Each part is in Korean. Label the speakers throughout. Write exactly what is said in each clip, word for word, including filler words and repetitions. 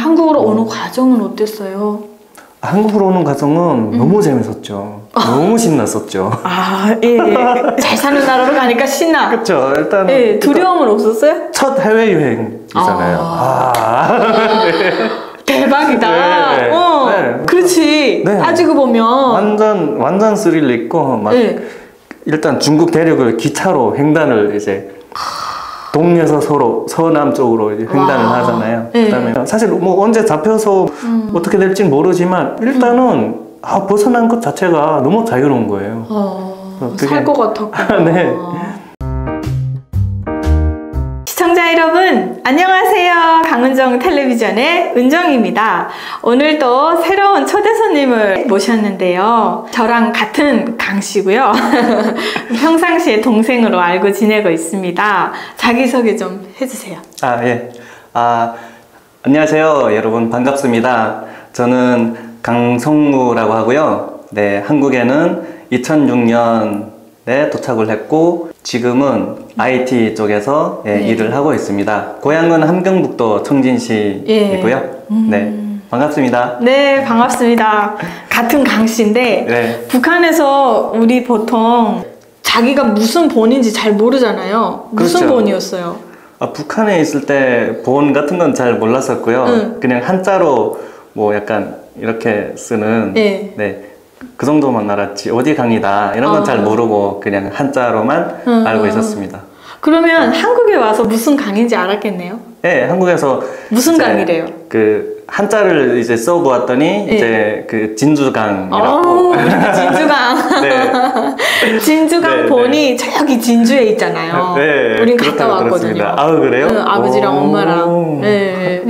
Speaker 1: 한국으로 오는 과정은 어땠어요?
Speaker 2: 한국으로 오는 과정은
Speaker 1: 음.
Speaker 2: 너무 재밌었죠. 너무 신났었죠.
Speaker 1: 아, 예. 잘 사는 나라로 가니까 신나.
Speaker 2: 그렇죠. 일단
Speaker 1: 예, 두려움은 없었어요?
Speaker 2: 첫 해외 여행이잖아요.
Speaker 1: 아.
Speaker 2: 아. 네.
Speaker 1: 대박이다.
Speaker 2: 네,
Speaker 1: 어,
Speaker 2: 네.
Speaker 1: 그렇지.
Speaker 2: 네.
Speaker 1: 따지고 보면
Speaker 2: 완전 완전 스릴 있고 막
Speaker 1: 네.
Speaker 2: 일단 중국 대륙을 기차로 횡단을 이제 동에서 서로 서남 쪽으로 이제 횡단을
Speaker 1: 와.
Speaker 2: 하잖아요.
Speaker 1: 네.
Speaker 2: 그다음에 사실 뭐 언제 잡혀서
Speaker 1: 음.
Speaker 2: 어떻게 될지는 모르지만 일단은 음. 아, 벗어난 것 자체가 너무 자유로운 거예요.
Speaker 1: 어,
Speaker 2: 그게...
Speaker 1: 살 것 같았구나.
Speaker 2: 네.
Speaker 1: 시청자 여러분, 안녕하세요. 강은정 텔레비전의 은정입니다. 오늘도 새로운 초대 손님을 모셨는데요. 저랑 같은 강 씨고요. 평상시에 동생으로 알고 지내고 있습니다. 자기소개 좀 해주세요.
Speaker 2: 아, 예. 아, 안녕하세요. 여러분 반갑습니다. 저는 강성무라고 하고요. 네, 한국에는 이천육 년에 도착을 했고 지금은 아이티 쪽에서 예, 네. 일을 하고 있습니다. 고향은 함경북도 청진시이고요. 예. 음. 네, 반갑습니다.
Speaker 1: 네, 반갑습니다. 같은 강 씨인데
Speaker 2: 네.
Speaker 1: 북한에서 우리 보통 자기가 무슨 본인지 잘 모르잖아요. 무슨
Speaker 2: 그렇죠.
Speaker 1: 본이었어요?
Speaker 2: 아, 북한에 있을 때 본 같은 건 잘 몰랐었고요.
Speaker 1: 응.
Speaker 2: 그냥 한자로 뭐 약간 이렇게 쓰는
Speaker 1: 네.
Speaker 2: 네. 그 정도만 알았지 어디 강이다 이런 건 잘 아. 모르고 그냥 한자로만 음, 알고 있었습니다.
Speaker 1: 그러면 한국에 와서 무슨 강인지 알았겠네요?
Speaker 2: 네, 한국에서
Speaker 1: 무슨 강이래요?
Speaker 2: 그 한자를 이제 써보았더니 네. 이제 그 진주강이라고.
Speaker 1: 오, 진주강. 네. 진주강 네, 본이 네. 저기 진주에 있잖아요. 네, 우린 갔다 왔거든요.
Speaker 2: 아, 그래요?
Speaker 1: 응, 아버지랑 엄마랑. 네.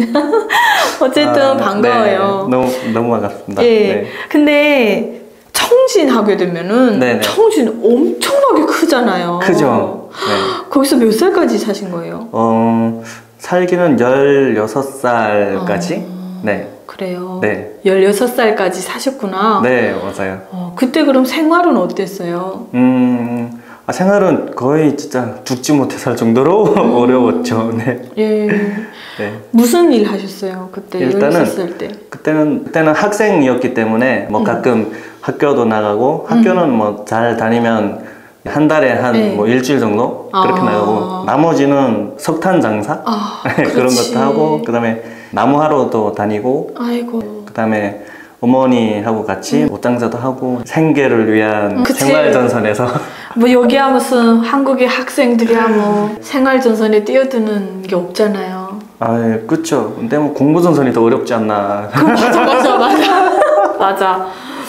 Speaker 1: 어쨌든 아, 반가워요.
Speaker 2: 네, 너무 너무 반갑습니다.
Speaker 1: 네.
Speaker 2: 네.
Speaker 1: 근데 청진 하게 되면은
Speaker 2: 네네.
Speaker 1: 청진 엄청나게 크잖아요.
Speaker 2: 크죠. 네.
Speaker 1: 거기서 몇 살까지 사신 거예요?
Speaker 2: 어, 살기는 열여섯 살까지.
Speaker 1: 어,
Speaker 2: 네.
Speaker 1: 그래요.
Speaker 2: 네.
Speaker 1: 열여섯 살까지 사셨구나.
Speaker 2: 네, 맞아요.
Speaker 1: 어, 그때 그럼 생활은 어땠어요?
Speaker 2: 음, 아, 생활은 거의 진짜 죽지 못해 살 정도로 음. 어려웠죠. 네.
Speaker 1: 예.
Speaker 2: 네.
Speaker 1: 무슨 일 하셨어요? 그때 열여섯 살 때.
Speaker 2: 그때는 그때는 학생이었기 때문에 뭐 음. 가끔 학교도 나가고 학교는 음. 뭐 잘 다니면 한 달에 한 뭐 네. 일주일 정도 그렇게 아. 나가고 나머지는 석탄 장사
Speaker 1: 아,
Speaker 2: 그런 것도 하고 그다음에 나무하러도 다니고
Speaker 1: 아이고.
Speaker 2: 그다음에 어머니하고 같이 음. 옷장사도 하고 생계를 위한
Speaker 1: 그치.
Speaker 2: 생활전선에서
Speaker 1: 뭐 여기야 무슨 한국의 학생들이야 뭐 생활전선에 뛰어드는 게 없잖아요.
Speaker 2: 아, 그렇죠. 근데 뭐 공부전선이 더 어렵지 않나.
Speaker 1: 맞아 맞아 맞아 맞아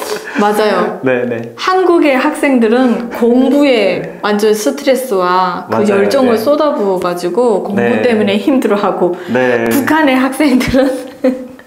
Speaker 1: 맞아요.
Speaker 2: 네네.
Speaker 1: 한국의 학생들은 공부에 완전 스트레스와 그
Speaker 2: 맞아요.
Speaker 1: 열정을
Speaker 2: 네.
Speaker 1: 쏟아부어가지고 공부
Speaker 2: 네.
Speaker 1: 때문에 힘들어하고
Speaker 2: 네.
Speaker 1: 북한의 학생들은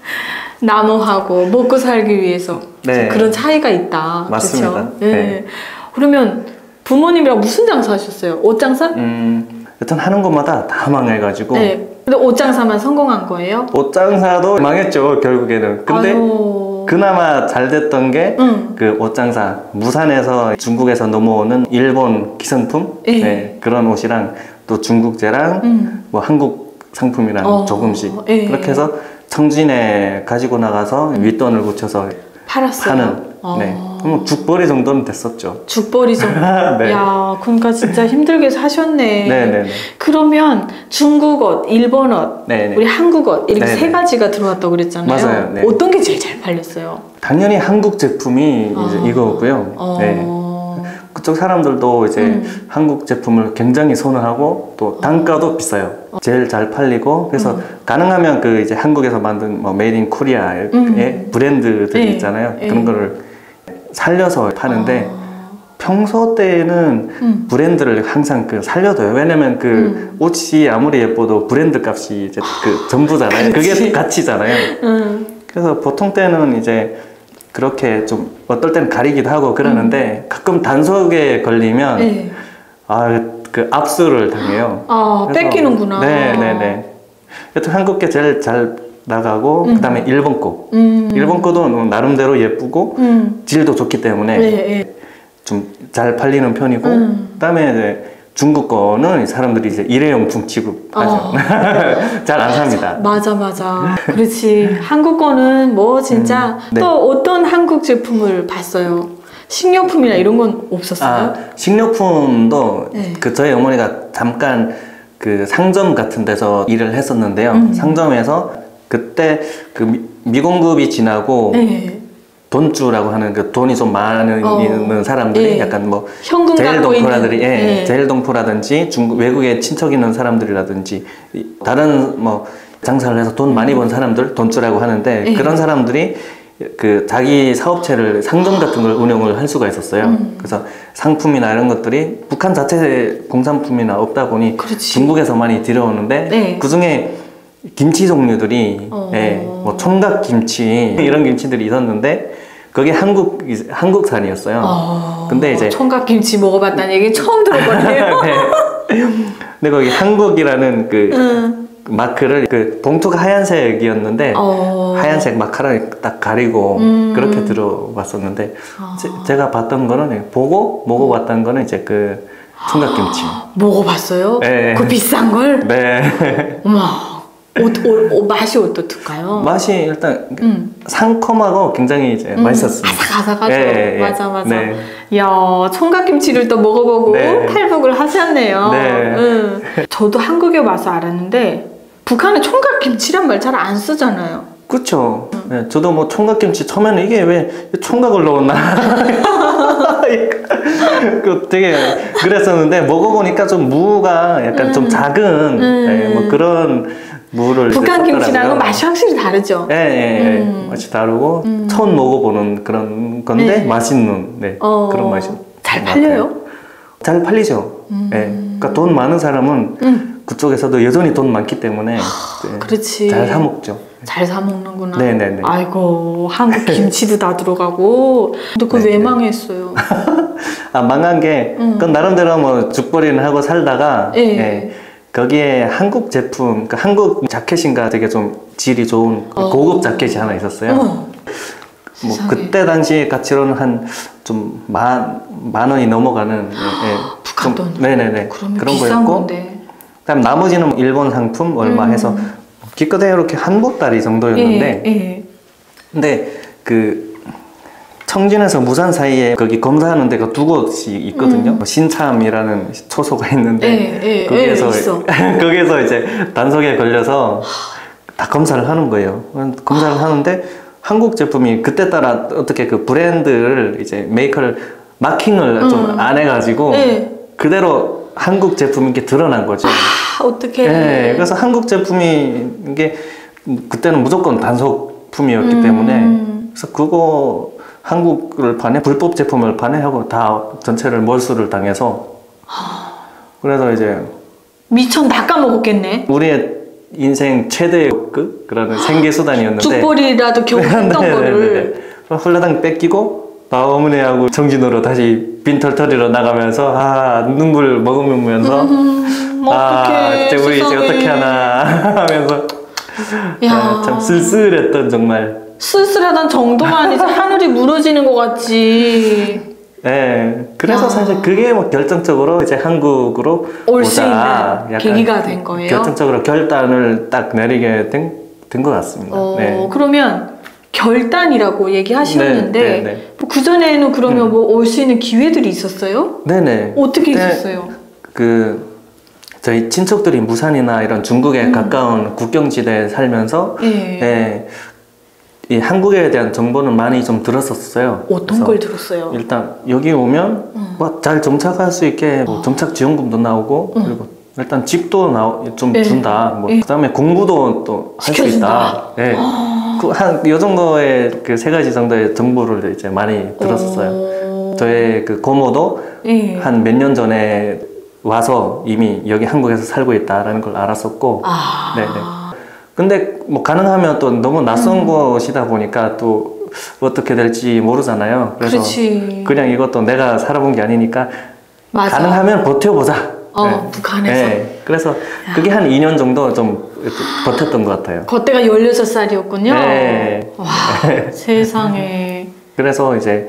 Speaker 1: 나무하고 먹고 살기 위해서
Speaker 2: 네.
Speaker 1: 그런 차이가 있다.
Speaker 2: 맞습니다.
Speaker 1: 그렇죠? 네.
Speaker 2: 네.
Speaker 1: 그러면 부모님이랑 무슨 장사 하셨어요? 옷장사?
Speaker 2: 음, 일단 하는 것마다 다 망해가지고.
Speaker 1: 네. 근데 옷장사만 성공한 거예요?
Speaker 2: 옷장사도 망했죠, 결국에는. 근데 아유... 그나마 잘 됐던 게 그 응. 옷장사, 무산에서 중국에서 넘어오는 일본 기성품 네, 그런 옷이랑 또 중국제랑 응. 뭐 한국 상품이랑 어... 조금씩 에이. 그렇게 해서 청진에 가지고 나가서 응. 윗돈을 붙여서
Speaker 1: 팔았어요?
Speaker 2: 파는 어... 네. 그럼 죽벌이 정도는 됐었죠.
Speaker 1: 죽벌이 정도?
Speaker 2: 네.
Speaker 1: 야, 그러니까 진짜 힘들게 사셨네.
Speaker 2: 네네네.
Speaker 1: 그러면 중국 옷, 일본 옷, 네네. 우리 한국 옷 이렇게 네네. 세 가지가 들어왔다고 그랬잖아요.
Speaker 2: 맞아요. 네.
Speaker 1: 어떤 게 제일 잘 팔렸어요?
Speaker 2: 당연히 한국 제품이
Speaker 1: 아.
Speaker 2: 이제 이거고요.
Speaker 1: 어.
Speaker 2: 네. 그쪽 사람들도 이제 음. 한국 제품을 굉장히 선호하고 또 단가도 어. 비싸요. 제일 잘 팔리고 그래서 음. 가능하면 그 이제 한국에서 만든 뭐 메이드 인 코리아의 음. 브랜드들이 네. 있잖아요. 네. 그런 거를 살려서 파는데 아. 평소 때는 음. 브랜드를 항상 그 살려둬요. 왜냐면 그 음. 옷이 아무리 예뻐도 브랜드 값이 이제 그 전부잖아요. 그게 가치잖아요. 음. 그래서 보통 때는 이제 그렇게 좀 어떨 때는 가리기도 하고 그러는데 음. 가끔 단속에 걸리면 네. 아, 그 압수를 당해요.
Speaker 1: 아, 뺏기는구나.
Speaker 2: 네네네. 여튼 한국 게 제일 잘 나가고 음. 그 다음에 일본 거 음. 일본 거도 나름대로 예쁘고 음. 질도 좋기 때문에 네, 네. 좀 잘 팔리는 편이고 음. 그 다음에 이제 중국 거는 사람들이 이제 일회용품 취급하죠.
Speaker 1: 어.
Speaker 2: 잘 안 삽니다.
Speaker 1: 맞아, 맞아. 그렇지. 한국 거는 뭐 진짜
Speaker 2: 음, 네.
Speaker 1: 또 어떤 한국 제품을 봤어요? 식료품이나 이런 건 없었어요?
Speaker 2: 아, 식료품도
Speaker 1: 네.
Speaker 2: 그 저희 어머니가 잠깐 그 상점 같은 데서 일을 했었는데요.
Speaker 1: 음.
Speaker 2: 상점에서 그때 그 미, 미공급이 지나고
Speaker 1: 네.
Speaker 2: 돈주라고 하는 그 돈이 좀 많은
Speaker 1: 어.
Speaker 2: 사람들이
Speaker 1: 예.
Speaker 2: 약간 뭐
Speaker 1: 현금 갖고
Speaker 2: 제일동포라들이
Speaker 1: 있는.
Speaker 2: 예,
Speaker 1: 예.
Speaker 2: 제일동포라든지 중국 외국에 친척 있는 사람들이라든지 다른 뭐 장사를 해서 돈 많이 번 사람들 돈주라고 하는데
Speaker 1: 예.
Speaker 2: 그런 사람들이 그 자기 사업체를 상점 같은 걸 운영을 할 수가 있었어요.
Speaker 1: 음.
Speaker 2: 그래서 상품이나 이런 것들이 북한 자체 공산품이나 없다 보니
Speaker 1: 그렇지.
Speaker 2: 중국에서 많이 들여오는데
Speaker 1: 네.
Speaker 2: 그 중에 김치 종류들이
Speaker 1: 어.
Speaker 2: 예, 뭐 총각 김치 이런 김치들이 있었는데 그게 한국 한국산이었어요.
Speaker 1: 어.
Speaker 2: 근데 이제
Speaker 1: 총각김치 먹어봤다는 얘기 처음 들어보네요.
Speaker 2: 네. 근데 거기 한국이라는 그
Speaker 1: 음.
Speaker 2: 마크를 그 봉투가 하얀색이었는데
Speaker 1: 어.
Speaker 2: 하얀색 마카를 딱 가리고
Speaker 1: 음.
Speaker 2: 그렇게 들어왔었는데
Speaker 1: 어.
Speaker 2: 제, 제가 봤던 거는 보고 먹어봤던 거는 이제 그 총각김치.
Speaker 1: 먹어봤어요?
Speaker 2: 네.
Speaker 1: 그 비싼 걸?
Speaker 2: 네.
Speaker 1: 어머. 어, 어, 어, 맛이 어떻을까요?
Speaker 2: 맛이 일단
Speaker 1: 음.
Speaker 2: 상콤하고 굉장히 이제
Speaker 1: 음,
Speaker 2: 맛있었습니다.
Speaker 1: 아삭아삭하죠.
Speaker 2: 예, 예.
Speaker 1: 맞아, 맞아.
Speaker 2: 네.
Speaker 1: 이야, 총각김치를 또 먹어보고
Speaker 2: 네.
Speaker 1: 탈북을 하셨네요.
Speaker 2: 네.
Speaker 1: 응. 저도 한국에 와서 알았는데 북한은 총각김치란 말 잘 안 쓰잖아요.
Speaker 2: 그렇죠. 음. 네, 저도 뭐 총각김치 처음에는 이게 왜 총각을 넣었나 그 되게 그랬었는데 먹어보니까 좀 무가 약간
Speaker 1: 음.
Speaker 2: 좀 작은
Speaker 1: 음.
Speaker 2: 네, 뭐 그런 무를
Speaker 1: 북한 김치랑은 맛이 확실히 다르죠.
Speaker 2: 예, 예, 예.
Speaker 1: 음.
Speaker 2: 맛이 다르고
Speaker 1: 음.
Speaker 2: 처음 먹어보는 그런 건데
Speaker 1: 네.
Speaker 2: 맛있는 네,
Speaker 1: 어.
Speaker 2: 그런 맛이
Speaker 1: 잘 팔려요?
Speaker 2: 잘 팔리죠.
Speaker 1: 음.
Speaker 2: 예. 그러니까 돈 많은 사람은
Speaker 1: 음.
Speaker 2: 그쪽에서도 여전히 돈 많기 때문에 네,
Speaker 1: 그렇지.
Speaker 2: 잘 사 먹죠.
Speaker 1: 잘 사 먹는구나.
Speaker 2: 네네네.
Speaker 1: 아이고, 한국 김치도 다 들어가고. 근데 그거 왜
Speaker 2: 네네.
Speaker 1: 망했어요?
Speaker 2: 아, 망한 게,
Speaker 1: 음.
Speaker 2: 그건 나름대로 뭐 죽벌이는 하고 살다가,
Speaker 1: 예.
Speaker 2: 예, 거기에 한국 제품, 그러니까 한국 자켓인가 되게 좀 질이 좋은
Speaker 1: 어.
Speaker 2: 고급 자켓이 하나 있었어요.
Speaker 1: 어머.
Speaker 2: 뭐
Speaker 1: 세상에.
Speaker 2: 그때 당시 가치로는 한 좀 만, 만 원이 넘어가는, 예, 예,
Speaker 1: 북한
Speaker 2: 좀,
Speaker 1: 돈.
Speaker 2: 네네네.
Speaker 1: 그러면
Speaker 2: 그런
Speaker 1: 비싼
Speaker 2: 거였고,
Speaker 1: 건데.
Speaker 2: 그다음 나머지는 일본 상품 얼마
Speaker 1: 음.
Speaker 2: 해서 기껏해 이렇게 한 보따리 정도였는데,
Speaker 1: 예, 예.
Speaker 2: 근데 그 청진에서 무산 사이에 거기 검사하는 데가 두 곳이 있거든요.
Speaker 1: 음.
Speaker 2: 신참이라는 초소가 있는데
Speaker 1: 예, 예,
Speaker 2: 거기에서
Speaker 1: 예, 있어.
Speaker 2: 거기에서 이제 단속에 걸려서 다 검사를 하는 거예요. 검사를
Speaker 1: 아.
Speaker 2: 하는데 한국 제품이 그때 따라 어떻게 그 브랜드를 이제 메이커를 마킹을
Speaker 1: 음.
Speaker 2: 좀 안 해가지고
Speaker 1: 예.
Speaker 2: 그대로 한국 제품인 게 드러난 거죠.
Speaker 1: 아, 어떡해.
Speaker 2: 네, 그래서 한국 제품이 이게 그때는 무조건 단속품이었기
Speaker 1: 음.
Speaker 2: 때문에 그래서 그거 한국을 반해 불법 제품을 반해하고 다 전체를 몰수를 당해서 그래서 이제
Speaker 1: 미천 다 까먹었겠네.
Speaker 2: 우리의 인생 최대의 그 그런 생계 수단이었는데
Speaker 1: 죽벌이라도 겨우 했던
Speaker 2: 네,
Speaker 1: 거를.
Speaker 2: 네, 네. 홀라당 뺏기고 어머니하고 정진으로 다시 빈털터리로 나가면서 아 눈물 머금으면서
Speaker 1: 음,
Speaker 2: 아
Speaker 1: 어떡해,
Speaker 2: 이제 우리 이제
Speaker 1: 세상에.
Speaker 2: 어떻게 하나 하면서
Speaker 1: 야.
Speaker 2: 아, 참 쓸쓸했던 정말
Speaker 1: 쓸쓸하단 정도가 아니지 하늘이 무너지는 것 같지.
Speaker 2: 네 그래서
Speaker 1: 야.
Speaker 2: 사실 그게 뭐 결정적으로 이제 한국으로
Speaker 1: 올 수 있는
Speaker 2: 약간
Speaker 1: 계기가 된 거예요?
Speaker 2: 결정적으로 결단을 딱 내리게 된 것 같습니다.
Speaker 1: 어,
Speaker 2: 네.
Speaker 1: 그러면 결단이라고 얘기하셨는데
Speaker 2: 네, 네, 네.
Speaker 1: 뭐 그전에는 그러면
Speaker 2: 음.
Speaker 1: 뭐 올 수 있는 기회들이 있었어요?
Speaker 2: 네네.
Speaker 1: 어떻게
Speaker 2: 그때
Speaker 1: 있었어요?
Speaker 2: 그 저희 친척들이 무산이나 이런 중국에
Speaker 1: 음.
Speaker 2: 가까운 국경지대에 살면서
Speaker 1: 예.
Speaker 2: 예, 이 한국에 대한 정보는 많이 좀 들었었어요.
Speaker 1: 어떤
Speaker 2: 그래서
Speaker 1: 걸 들었어요?
Speaker 2: 일단 여기 오면
Speaker 1: 음.
Speaker 2: 뭐 잘 정착할 수 있게 뭐 정착 지원금도 나오고
Speaker 1: 음.
Speaker 2: 그리고 일단 집도 나오, 좀
Speaker 1: 예.
Speaker 2: 준다. 뭐
Speaker 1: 예.
Speaker 2: 그다음에 공부도 또 할 수
Speaker 1: 시켜준다.
Speaker 2: 있다. 예. 그 한 요 정도의 그 세 가지 정도의 정보를 이제 많이 들었었어요.
Speaker 1: 어.
Speaker 2: 저의 그 고모도
Speaker 1: 예.
Speaker 2: 한 몇 년 전에 와서 이미 여기 한국에서 살고 있다라는 걸 알았었고,
Speaker 1: 아.
Speaker 2: 네네. 근데 뭐 가능하면 또 너무 낯선
Speaker 1: 음.
Speaker 2: 곳이다 보니까 또 어떻게 될지 모르잖아요. 그래서
Speaker 1: 그렇지.
Speaker 2: 그냥 이것도 내가 살아본 게 아니니까
Speaker 1: 맞아.
Speaker 2: 가능하면 버텨보자.
Speaker 1: 어, 북한에서.
Speaker 2: 네. 그래서 그게 한 이 년 정도 좀 버텼던 것 같아요.
Speaker 1: 그때가 열여섯 살이었군요.
Speaker 2: 네.
Speaker 1: 와, 세상에.
Speaker 2: 그래서 이제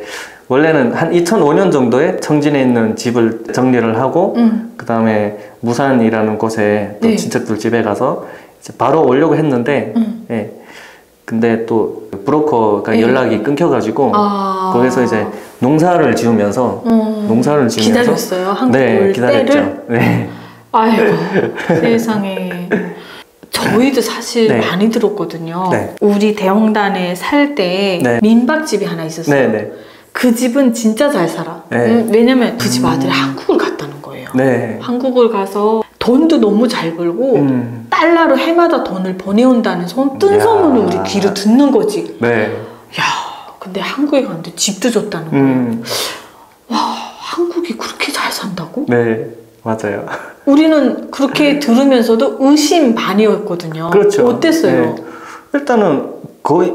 Speaker 2: 원래는 한 이천오 년 정도에 청진에 있는 집을 정리를 하고 음. 그 다음에 무산이라는 곳에 또 네. 친척들 집에 가서 이제 바로 오려고 했는데 음. 예. 근데 또 브로커가 네. 연락이 끊겨가지고 아. 거기서 이제 농사를 지으면서 음. 농사를 지으면서
Speaker 1: 기다렸어요? 한국
Speaker 2: 네,
Speaker 1: 올
Speaker 2: 기다렸죠.
Speaker 1: 때를?
Speaker 2: 네.
Speaker 1: 아이고 세상에. 저희도 사실 네. 많이 들었거든요. 네. 우리 대형단에 살 때 네. 민박집이 하나 있었어요. 네, 네. 그 집은 진짜 잘 살아. 네. 음, 왜냐면 그 집 아들이 음. 한국을 갔다는 거예요. 네. 한국을 가서 돈도 너무 잘 벌고 음. 달러로 해마다 돈을 보내온다는 손, 뜬 소문을 우리 귀로 듣는 거지. 네. 야, 근데 한국에 갔는데 집도 줬다는 거예요. 음. 와, 한국이 그렇게 잘 산다고?
Speaker 2: 네, 맞아요.
Speaker 1: 우리는 그렇게 들으면서도 의심 반이었거든요.
Speaker 2: 그렇죠.
Speaker 1: 어땠어요?
Speaker 2: 네. 일단은 거의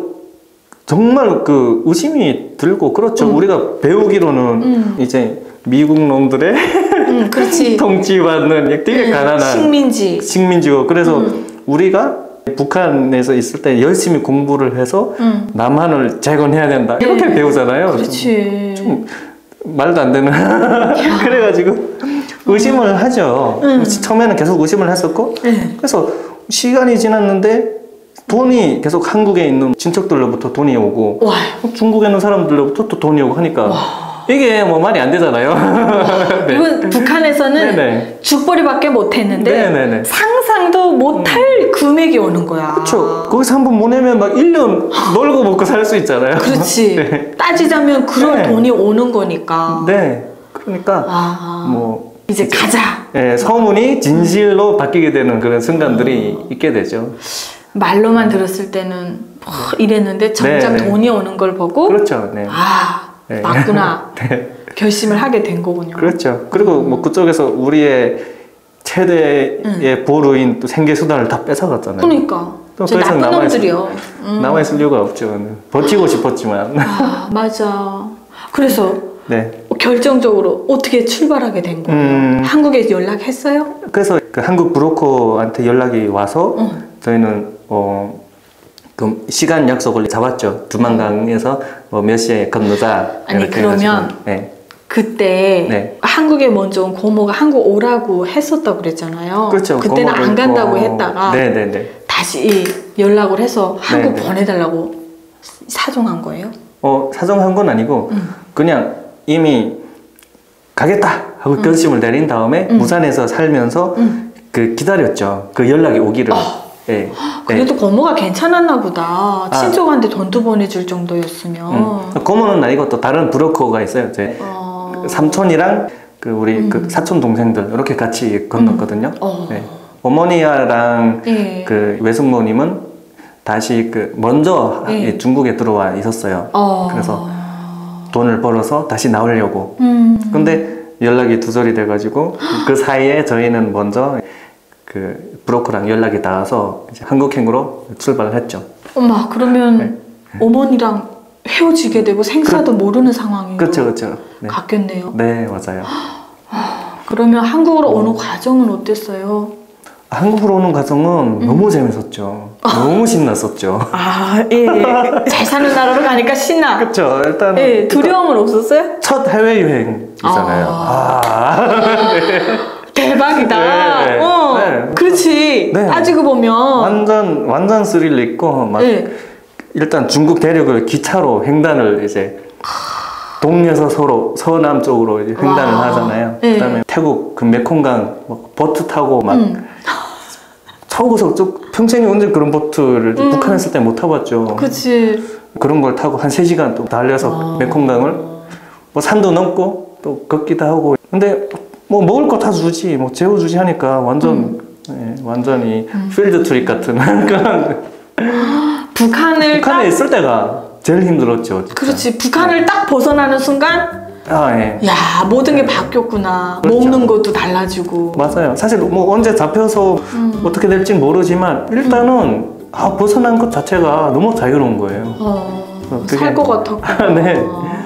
Speaker 2: 정말 그 의심이 들고 그렇죠. 음. 우리가 배우기로는 음. 이제 미국 놈들의 음, 통치받는 되게 음, 가난한
Speaker 1: 식민지
Speaker 2: 식민지고 그래서 음. 우리가 북한에서 있을 때 열심히 공부를 해서 음. 남한을 재건해야 된다 이렇게 네. 배우잖아요.
Speaker 1: 그렇지.
Speaker 2: 좀, 좀 말도 안 되는 그래가지고 의심을 하죠. 음. 처음에는 계속 의심을 했었고 음. 그래서 시간이 지났는데 돈이 계속 한국에 있는 친척들로부터 돈이 오고 와. 중국에 있는 사람들로부터 또 돈이 오고 하니까 와. 이게 뭐 말이 안 되잖아요.
Speaker 1: 네. 이건 북한에서는 네네. 죽벌이밖에 못했는데 네네네. 상상도 못할 음. 금액이 오는 거야.
Speaker 2: 그렇죠. 거기서 한 번 보내면 막 일 년 놀고 먹고 살 수 있잖아요.
Speaker 1: 그렇지. 네. 따지자면 그런 네. 돈이 오는 거니까.
Speaker 2: 네. 그러니까 아. 뭐
Speaker 1: 이제 가자.
Speaker 2: 네, 소문이 진실로 바뀌게 되는 그런 순간들이 음. 있게 되죠.
Speaker 1: 말로만 들었을 때는 뭐 이랬는데 정작 네네. 돈이 오는 걸 보고
Speaker 2: 그렇죠. 네.
Speaker 1: 아 네. 맞구나 네. 결심을 하게 된 거군요.
Speaker 2: 그렇죠. 그리고 음. 뭐 그쪽에서 우리의 최대의 음. 보루인 또 생계 수단을 다 뺏어갔잖아요.
Speaker 1: 그러니까 또 더 이상 남아 놈들이요.
Speaker 2: 음. 남아 있을 이유가 없죠. 버티고 싶었지만.
Speaker 1: 아, 맞아. 그래서 네. 결정적으로 어떻게 출발하게 된 거예요? 음. 한국에 연락했어요?
Speaker 2: 그래서 그 한국 브로커한테 연락이 와서 음. 저희는 어, 그 시간 약속을 잡았죠. 두만강에서 뭐 몇 시에 건너자.
Speaker 1: 아니 그러면 네. 그때 네. 한국에 먼저 온 고모가 한국 오라고 했었다고 그랬잖아요.
Speaker 2: 그렇죠.
Speaker 1: 그때는 안 간다고
Speaker 2: 어...
Speaker 1: 했다가
Speaker 2: 네네네.
Speaker 1: 다시 연락을 해서 한국 네네. 보내달라고 사정한 거예요?
Speaker 2: 어 사정한 건 아니고 음. 그냥 이미 가겠다 하고 음. 결심을 내린 다음에 음. 무산에서 살면서 음. 그 기다렸죠. 그 연락이 오기를. 어. 네.
Speaker 1: 그래도 네. 고모가 괜찮았나 보다. 친족한테 아. 돈도 보내줄 정도였으면.
Speaker 2: 음. 고모는 아니고 또 다른 브로커가 있어요. 제 어. 삼촌이랑 그 우리 음. 그 사촌 동생들 이렇게 같이 건넜거든요. 음. 어. 네. 어머니랑 예. 그 외숙모님은 다시 그 먼저 예. 중국에 들어와 있었어요. 어. 그래서 돈을 벌어서 다시 나오려고. 음. 근데 연락이 두절이 돼가지고 그 사이에 저희는 먼저 그 브로커랑 연락이 닿아서 이제 한국행으로 출발을 했죠.
Speaker 1: 엄마 그러면 네. 어머니랑 헤어지게 되고 생사도 그, 모르는 상황이
Speaker 2: 그렇죠, 그렇죠. 네.
Speaker 1: 갔겠네요.
Speaker 2: 네, 맞아요.
Speaker 1: 그러면 한국으로 어. 오는 과정은 어땠어요?
Speaker 2: 한국으로 오는 과정은 음. 너무 재밌었죠. 너무 신났었죠.
Speaker 1: 아, 예, 예. 잘 사는 나라로 가니까 신나.
Speaker 2: 그렇죠. 일단
Speaker 1: 예, 두려움은 없었어요?
Speaker 2: 첫 해외 여행이잖아요. 아, 아 네.
Speaker 1: 대박이다.
Speaker 2: 네,
Speaker 1: 어,
Speaker 2: 네.
Speaker 1: 그렇지. 네. 따지고 보면
Speaker 2: 완전 완전 스릴 있고 막 네. 일단 중국 대륙을 기차로 횡단을 이제 동에서 서로 서남 쪽으로 이제 횡단을 와. 하잖아요. 네. 그다음에 태국 그 메콩강 막 보트 타고 막 음. 서구석 쪽 평생에 언제 그런 보트를 음. 북한에 있을 때 못 타봤죠.
Speaker 1: 그렇지.
Speaker 2: 그런 걸 타고 한 세 시간 또 달려서 와. 메콩강을 뭐 산도 넘고 또 걷기도 하고. 근데 뭐 먹을 거 다 주지, 뭐 재워주지 하니까 완전 음. 네, 완전히 음. 필드 트립 같은 그런.
Speaker 1: 북한을
Speaker 2: 북한에
Speaker 1: 딱...
Speaker 2: 있을 때가 제일 힘들었죠. 진짜.
Speaker 1: 그렇지. 북한을 네. 딱 벗어나는 순간.
Speaker 2: 아, 예.
Speaker 1: 야, 모든 게 바뀌었구나. 그렇죠. 먹는 것도 달라지고.
Speaker 2: 맞아요. 사실 뭐 언제 잡혀서 음. 어떻게 될지 모르지만 일단은 음. 아, 벗어난 것 자체가 너무 자유로운 거예요.
Speaker 1: 어, 살 것 같았구나.
Speaker 2: 네.